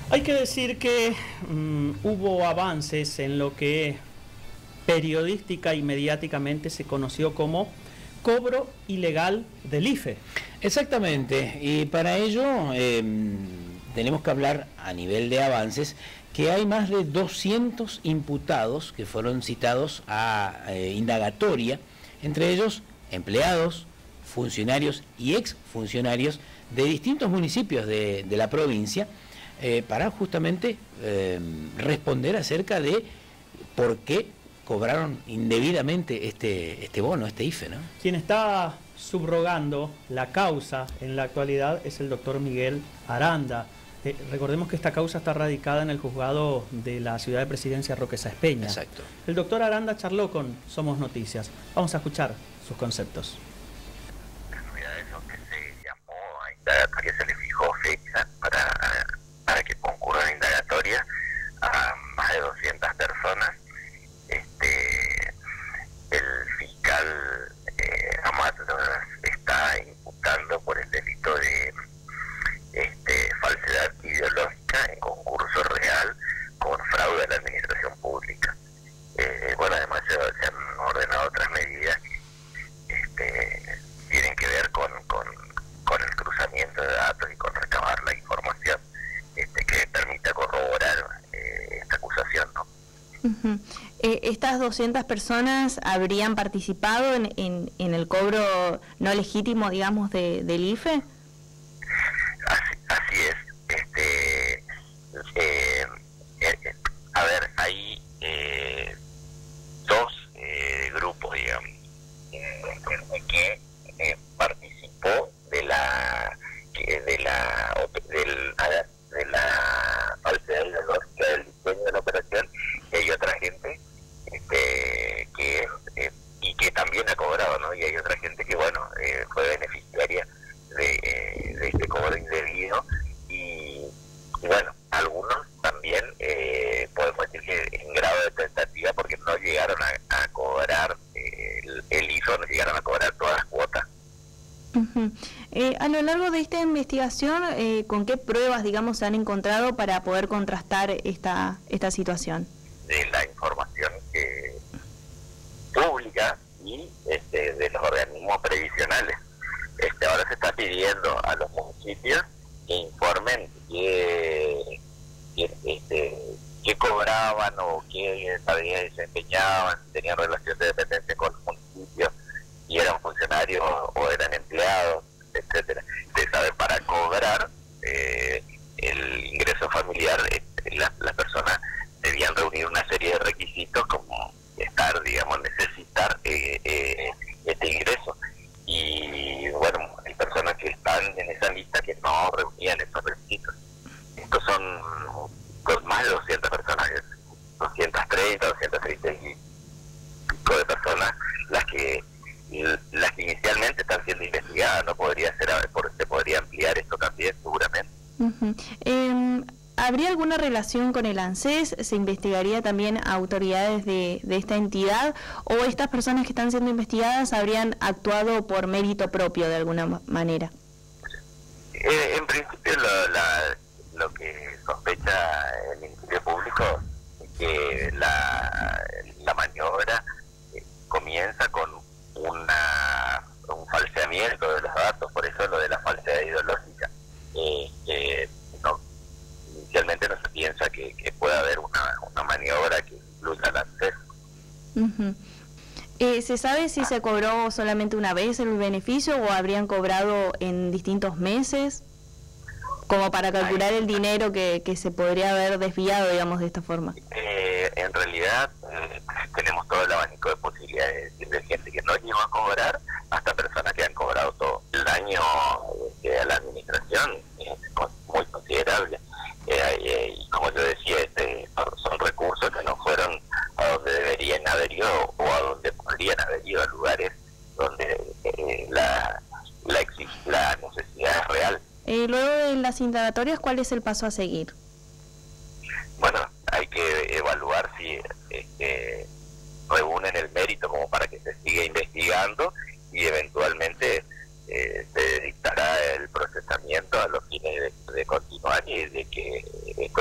Hay que decir que hubo avances en lo que periodística y mediáticamente se conoció como cobro ilegal del IFE. Exactamente, y para ello tenemos que hablar a nivel de avances que hay más de 200 imputados que fueron citados a indagatoria, entre ellos empleados, funcionarios y exfuncionarios de distintos municipios de la provincia, para justamente responder acerca de por qué cobraron indebidamente este bono, este IFE, ¿no? Quien está subrogando la causa en la actualidad es el doctor Miguel Aranda. Recordemos que esta causa está radicada en el juzgado de la ciudad de Presidencia Roque Sáenz Peña. Exacto. El doctor Aranda charló con Somos Noticias. Vamos a escuchar sus conceptos. Las novedades son que se llamó a indagatoria, se le fijó fecha para que concurran a indagatoria a más de 200 personas. El fiscal Amat está imputando por el delito de falsedad ideológica en concurso real con fraude a la administración pública. Bueno, además se han ordenado otras medidas que tienen que ver con el cruzamiento de datos y con recabar la información que permita corroborar esta acusación, ¿no? ¿Estas 200 personas habrían participado en el cobro no legítimo, digamos, del IFE? Así es. A ver, hay dos grupos, digamos, que participó de la falsedad ideológica del diseño de la operación, y hay otra gente y que también ha cobrado, ¿no? Y hay otra gente que, bueno, fue beneficiaria de este cobro indebido, y bueno, algunos también podemos decir que en grado de tentativa, porque no llegaron a cobrar el IFE, no llegaron a cobrar todas las cuotas. A lo largo de esta investigación, ¿con qué pruebas, digamos, se han encontrado para poder contrastar esta situación? De la información pública y de los organismos previsionales. Ahora se está pidiendo a los municipios que informen qué cobraban o qué tareas desempeñaban, si tenían relación de dependencia con los municipios, si eran funcionarios o eran empleados, etcétera. Ustedes saben, para cobrar el ingreso familiar, las personas debían reunir una serie de requisitos, como estar, digamos, necesitar este ingreso. Y bueno, hay personas que están en esa lista que no reunían esos requisitos. Estos son más de 200 personas, 230, 230 y pico de personas las que inicialmente están siendo investigadas. No podría ser, se podría ampliar esto también, seguramente. ¿Habría alguna relación con el ANSES? ¿Se investigaría también a autoridades de esta entidad? ¿O estas personas que están siendo investigadas habrían actuado por mérito propio de alguna manera? En principio lo que sospecha el Ministerio Público es que la maniobra comienza con un falseamiento de los datos, por eso lo de la falsedad ideológica. Inicialmente no se piensa que pueda haber una maniobra que incluya al ANSES. ¿Se sabe si se cobró solamente una vez el beneficio o habrían cobrado en distintos meses? Como para calcular el dinero que se podría haber desviado, digamos, de esta forma. En realidad tenemos todo el abanico de posibilidades, de gente que no llegó a cobrar hasta personas que han cobrado todo. El daño a la administración es muy considerable. Y como yo decía, son recursos que no fueron a donde deberían haber ido o a donde podrían haber ido, a lugares donde la necesidad es real. Luego de las indagatorias, ¿cuál es el paso a seguir? Bueno, hay que evaluar si reúnen el mérito como para que se siga investigando, y eventualmente se dictará el procesamiento a los fines de continuar y de que esto